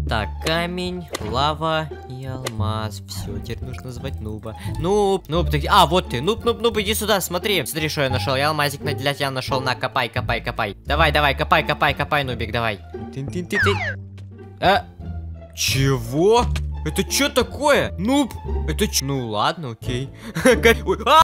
Так, камень, лава и алмаз. Все, теперь нужно звать Нуба. Нуб, ты... А, вот ты. Нуб, иди сюда, смотри. Смотри, что я нашел. Я алмазик для тебя нашел. На, копай. Давай, копай, Нубик, давай. Чего? Это что такое? Нуб, это ч... Ну ладно, окей.